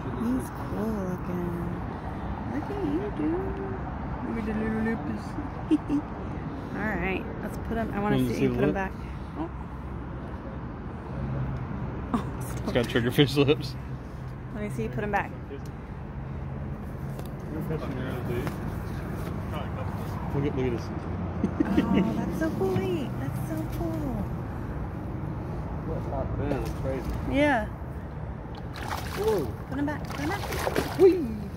He's cool looking. Look at you, dude. Look at the little lips. Alright, let's put him. I want to see you put him back. Oh. Oh, it's got triggerfish lips. Let me see you put him back. Look at this. Oh, that's so cool. Wait, that's so cool. That's crazy. Yeah. Whoa. Put him back. Put him back. Whee!